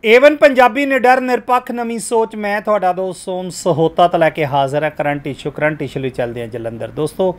Avon Punjabi ਨਿਡਰ ਨਿਰਪੱਖ ਨਵੀਂ ਸੋਚ ਮੈਂ ਤੁਹਾਡਾ ਦੋਸਤ ਸੋਮ ਸਹੋਤਾ ਤੋਂ ਲੈ ਕੇ ਹਾਜ਼ਰ ਹੈ ਕਰੰਟ ਇਸ਼ੂ ਲਈ ਚੱਲਦੇ हैं ਜਲੰਧਰ। ਦੋਸਤੋ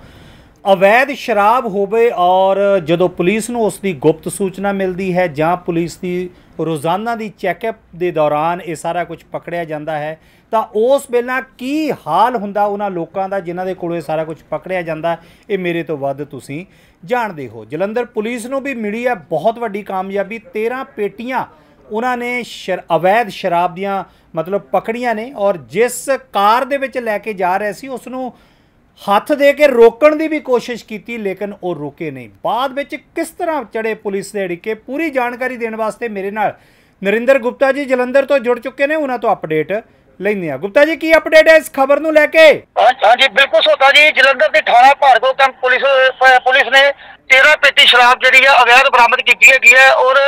अवैध शराब होवे और जो पुलिस नूं उसकी गुप्त सूचना मिलती है जां पुलिस की रोज़ाना की चैकअप के दौरान ये सारा कुछ पकड़िया जाता है तो उस वेले की हाल हुंदा उन्हां लोकां दा जिन्हां दे कोलों सारा कुछ पकड़िया जाता ये मेरे तो वध तुसीं जाणदे हो। जलंधर पुलिस नूं भी मिली है बहुत वड्डी कामयाबी। 13 पेटियां उन्होंने अवैध शराब दियां मतलब पकड़ियां ने और जिस कार दे विच लैके जा रहे सी उसनूं हथ दे के रोकण की भी कोशिश की लेकिन वो रुके नहीं। बाद में किस तरह चढ़े पुलिस के अड़िके पूरी जानकारी देने वास्ते मेरे नाल नरिंदर गुप्ता जी जलंधर तो जुड़ चुके हैं, उन्होंने तो अपडेट लेंगे। गुप्ता जी की अपडेट है इस खबर नूं लैके? हाँ जी बिल्कुल सोता जी, जलंधर के थाना भार्गव कैंप पुलिस ने 13 पेटी शराब जी अवैध बरामद की है और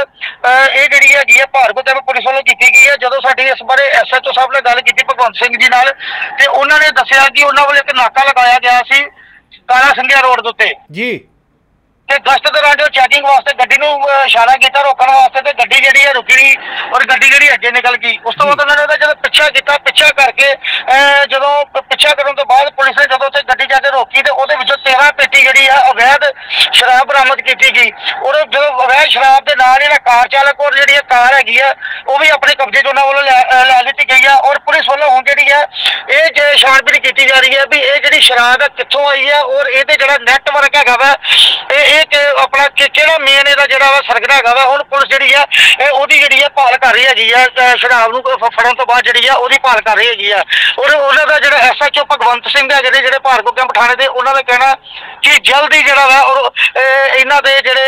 ये जी भार्गव कैंप पुलिस वालों की गई है। जो साडी इस बारे SHO साहब ने गल की भगवंत सिंह जी नाल ते उन्होंने दसिया कि उन्होंने वाले एक नाका लगाया गया सी काला संघिया रोड के उत्ते जी ਤੇ ਗਸ਼ਤ ਦੌਰਾਨ ਜੋ ਚੈਕਿੰਗ ਵਾਸਤੇ ਗੱਡੀ ਨੂੰ ਇਸ਼ਾਰਾ ਕੀਤਾ ਰੋਕਣ ਵਾਸਤੇ ਤੇ ਗੱਡੀ ਜਿਹੜੀ ਹੈ ਰੁਕੀ ਨਹੀਂ ਔਰ ਗੱਡੀ ਜਿਹੜੀ ਅੱਗੇ ਨਿਕਲ ਗਈ। ਉਸ ਤੋਂ ਬਾਅਦ ਉਹਨਾਂ ਨੇ ਉਹਦਾ ਜਦੋਂ ਪਿੱਛਾ ਕੀਤਾ, ਪਿੱਛਾ ਕਰਕੇ ਜਦੋਂ ਪਿੱਛਾ ਕਰਨ ਤੋਂ ਬਾਅਦ ਪੁਲਿਸ ਨੇ ਜਦੋਂ ਉੱਥੇ ਗੱਡੀ ਜਾ ਕੇ ਰੋਕੀ ਤੇ ਉਹਦੇ ਵਿੱਚੋਂ 13 ਪੇਟੀ ਜਿਹੜੀ ਹੈ ਅਵੈਧ ਸ਼ਰਾਬ ਬਰਾਮਦ ਕੀਤੀ ਗਈ ਔਰ ਜਦੋਂ ਅਵੈਧ ਸ਼ਰਾਬ ਦੇ ਨਾਲ ਜਿਹੜਾ ਕਾਰ ਚਾਲਕ ਔਰ ਜਿਹੜੀ ਕਾਰ ਹੈਗੀ ਆ ਉਹ ਵੀ ਆਪਣੇ ਕਬਜ਼ੇ 'ਚ ਉਹਨਾਂ ਵੱਲੋਂ ਲੈ ਲਿੱਤੀ ਗਈ ਆ ਔਰ ਪੁਲਿਸ ਵੱਲੋਂ ਹੁਣ ਜਿਹੜੀ ਹੈ ਇਹ ਛਾਣਬੀਣ ਕੀਤੀ ਜਾ ਰਹੀ ਹੈ ਵੀ ਇਹ ਜਿਹੜੀ ਸ਼ਰਾਬ ਹੈ ਕਿੱਥੋਂ ਆਈ ਹੈ ਔਰ ਇਹਦੇ ਜਿਹੜਾ ਨੈਟਵਰਕ ਹੈਗਾ ਵਾ ਇਹ अपना किहड़ा मेन इहदा जिहड़ा वा सरगना हैगा वा हुण पुलिस जिहड़ी है ओहदी जिहड़ी है भाल कर रही हैगी है शराब नूं फड़न तो बाद जिहड़ी है ओहदी भाल कर रही हैगी है और उहनां दा जिहड़ा SHO भगवंत सिंह है जिहड़े भार्गव कैंप थाणे दे उहनां दा कहना कि जल्दी जिहड़ा वा और इन्हां दे जिहड़े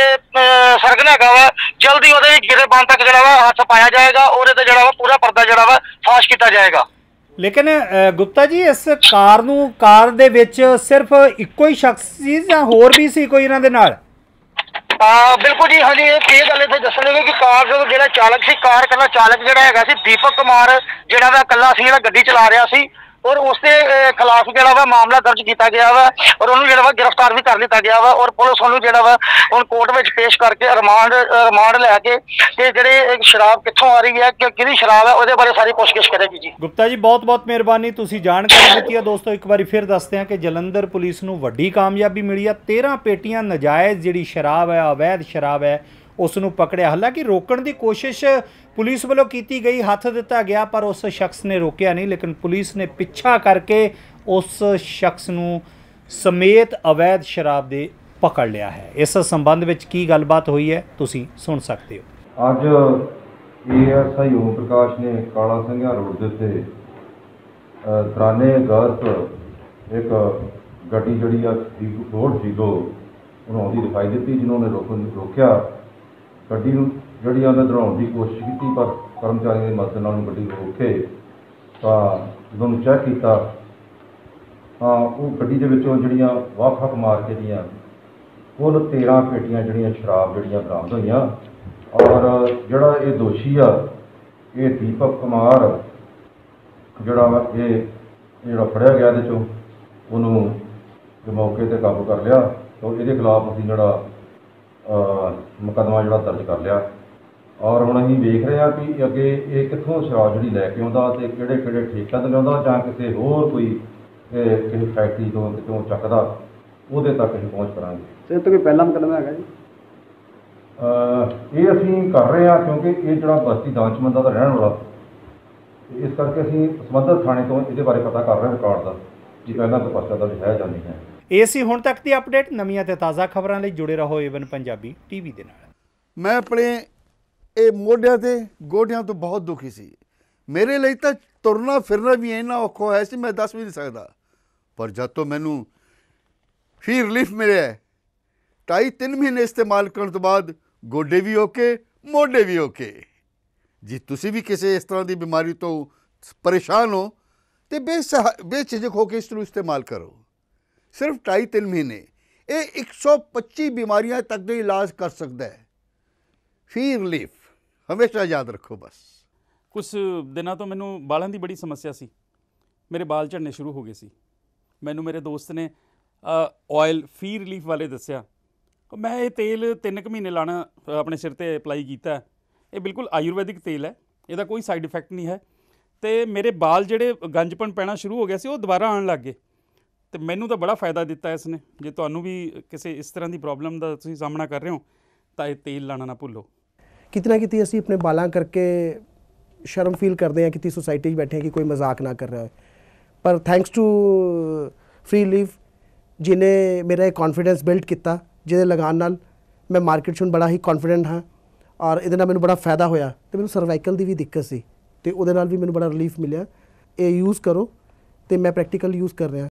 सरगना हैगा वा जल्दी ओहदे गिरबान तक जिहड़ा वा हत्थ पाया जाएगा और इहदा जिहड़ा वा पूरा पर्दा जिहड़ा वा फाश कीता जाएगा। लेकिन गुप्ता जी इस कार दे विच सिर्फ इक्को ही शख्स सी जां होर भी सी कोई इन्हां दे नाल? बिल्कुल जी, हाँ जी, ये गल इत्थे दस्सण लगे कि कार जो जिहड़ा चालक सी कार कला चालक जिहड़ा हैगा सी दीपक कुमार जिहड़ा वा कल्ला सी जिहड़ा गड्डी चला रहा सी और उसके खिलाफ जिहड़ा वा मामला दर्ज किया गया वा और उन्होंने जिहड़ा वा गिरफ्तार भी कर लिया गया वा और पुलिस उन्होंने जिहड़ा वा हुण कोर्ट में पेश करके रिमांड लैके ते जिहड़े शराब कित्थों आ रही है किहड़ी शराब है उसदे बारे सारी पुछगिछ करेगी जी। गुप्ता जी बहुत बहुत मेहरबानी, तुसीं जानकारी दित्ती है। दोस्तों एक बार फिर दसदे हैं कि जलंधर पुलिस नूं वड्डी कामयाबी मिली है। 13 पेटियां नजायज़ जिहड़ी शराब है अवैध शराब है उसनूं पकड़िया। हालांकि रोकण की कोशिश पुलिस वालों की गई, हथ दिता गया पर उस शख्स ने रोकया नहीं लेकिन पुलिस ने पिछा करके उस शख्स नूं समेत अवैध शराब दे पकड़ लिया है। इस संबंध में की गलबात हुई है तुसीं सुन सकते हो। अज ASI ओम प्रकाश ने काला संघिया रोड के दौराने गलत एक गड्डी जी रोड जीरो उन्होंने दिखाई दी जिन्होंने रोकया गड्डी जी उन्हें दौड़ाने की कोशिश की पर कर्मचारियों की मदद नाल गड्डी रोके तो जो चैक किया हाँ वो गड्डी के जड़ियाँ वख मार के दियाँ कुल 13 पेटियां जड़ियाँ शराब जड़ियाँ बरामद हुई और जड़ा ये दोषी आ ये दीपक कुमार जड़ा ये जड़ा फड़िया गया ये उन्होंने मौके पर काबू कर लिया तो ये खिलाफ असीं जड़ा मुकदमा जड़ा दर्ज कर लिया और हुण असीं वेख रहे हैं कि अगे ये कित्थों शराब जी लैके आउंदा ते किहड़े ठेकिਆਂ तो लिआउंदा जां किसी होर कोई किसी फैक्ट्री तो कितों चकदा ਉਹਦੇ तक असीं पहुँच करांगे। सर तो कोई पहला मुकदमा है जी? ये असीं कर रहे हैं क्योंकि ये जड़ा बस्ती दानचमंदा दा रहण वाला इस करके असीं संबंधित थाणे तो इहदे बारे पता कर रहे हैं रिकॉर्ड का कि पहला तो पर्चा दर्ज है जां नहीं है। ਇਹ ਸੀ ਹੁਣ ਤੱਕ ਦੀ ਅਪਡੇਟ। ਨਵੀਆਂ ਤੇ ਤਾਜ਼ਾ ਖਬਰਾਂ ਲਈ ਜੁੜੇ ਰਹੋ ਏਵਨ ਪੰਜਾਬੀ TV ਦੇ ਨਾਲ। ਮੈਂ ਆਪਣੇ ਇਹ ਮੋਢਿਆਂ ਤੇ ਗੋਡਿਆਂ ਤੋਂ ਬਹੁਤ ਦੁਖੀ ਸੀ। ਮੇਰੇ ਲਈ ਤਾਂ ਤੁਰਨਾ ਫਿਰਨਾ ਵੀ ਇੰਨਾ ਔਖਾ ਹੋਇਆ ਸੀ ਮੈਂ ਦੱਸ ਵੀ ਨਹੀਂ ਸਕਦਾ। ਪਰ ਜਦ ਤੋਂ ਮੈਨੂੰ ਫੀ ਰਿਲੀਫ ਮਿਲਿਆ 2.5-3 ਮਹੀਨੇ ਇਸਤੇਮਾਲ ਕਰਨ ਤੋਂ ਬਾਅਦ ਗੋਡੇ ਵੀ ਓਕੇ ਮੋਢੇ ਵੀ ਓਕੇ। ਜੇ ਤੁਸੀਂ ਵੀ ਕਿਸੇ ਇਸ ਤਰ੍ਹਾਂ ਦੀ ਬਿਮਾਰੀ ਤੋਂ ਪਰੇਸ਼ਾਨ ਹੋ ਤੇ ਬੇਝਿਜਕ ਹੋ ਕੇ ਇਸ ਨੂੰ ਇਸਤੇਮਾਲ ਕਰੋ। सिर्फ 2.5-3 महीने ये 125 बीमारियां तक का इलाज कर सकता है। फी रिलीफ हमेशा याद रखो। बस कुछ दिनों तो मैनू बालों की बड़ी समस्या सी, मेरे बाल झड़ने शुरू हो गए सी। मैनू मेरे दोस्त ने ऑयल फी रिलीफ वाले दसिया, मैं ये तेल 3 महीने लाना अपने सिर ते अप्लाई किया। ये बिल्कुल आयुर्वैदिक तेल है, ਇਹਦਾ ਕੋਈ ਸਾਈਡ ਇਫੈਕਟ ਨਹੀਂ ਹੈ। ਤੇ ਮੇਰੇ ਬਾਲ ਜਿਹੜੇ ਗੰਜਪਣ ਪੈਣਾ ਸ਼ੁਰੂ ਹੋ ਗਿਆ ਸੀ ਉਹ ਦੁਬਾਰਾ ਆਉਣ ਲੱਗ ਗਏ। ਤੇ ਮੈਨੂੰ ਤਾਂ ਬੜਾ ਫਾਇਦਾ ਦਿੱਤਾ ਇਸ ਨੇ। ਜੇ ਤੁਹਾਨੂੰ ਵੀ ਕਿਸੇ ਇਸ ਤਰ੍ਹਾਂ ਦੀ ਪ੍ਰੋਬਲਮ ਦਾ ਤੁਸੀਂ ਸਾਹਮਣਾ ਕਰ ਰਹੇ ਹੋ ਤਾਂ ਇਹ ਤੇਲ ਲਾਣਾ ਨਾ ਭੁੱਲੋ। ਕਿਤਨਾ ਕਿਤੇ ਅਸੀਂ ਆਪਣੇ ਬਾਲਾਂ ਕਰਕੇ ਸ਼ਰਮ ਫੀਲ ਕਰਦੇ ਹਾਂ ਕਿ ਸੋਸਾਇਟੀ 'ਚ ਬੈਠੇ ਹਾਂ ਕਿ ਕੋਈ ਮਜ਼ਾਕ ਨਾ ਕਰ ਰਿਹਾ ਹੋਏ, ਪਰ ਥੈਂਕਸ ਟੂ ਫ੍ਰੀ ਲੀਫ ਜਿਹਨੇ ਮੇਰਾ ਇਹ ਕੌਨਫੀਡੈਂਸ ਬਿਲਡ ਕੀਤਾ, ਜਿਹਦੇ ਲਗਾਉਣ ਨਾਲ ਮੈਂ ਮਾਰਕੀਟ 'ਚ ਹੁਣ ਬੜਾ ਹੀ ਕੌਨਫੀਡੈਂਟ ਹਾਂ ਔਰ ਇਹਦੇ ਨਾਲ ਮੈਨੂੰ ਬੜਾ ਫਾਇਦਾ ਹੋਇਆ। ਅਤੇ ਮੈਨੂੰ ਸਰਵਾਈਕਲ ਦੀ ਵੀ ਦਿੱਕਤ ਸੀ ਅਤੇ ਉਹਦੇ ਨਾਲ ਵੀ ਮੈਨੂੰ ਬੜਾ ਰਿਲੀਫ ਮਿਲਿਆ। ਇਹ ਯੂਜ਼ ਕਰੋ ਅਤੇ ਮੈਂ ਪ੍ਰੈਕਟੀਕਲ ਯੂਜ਼ ਕਰ ਰਿਹਾ।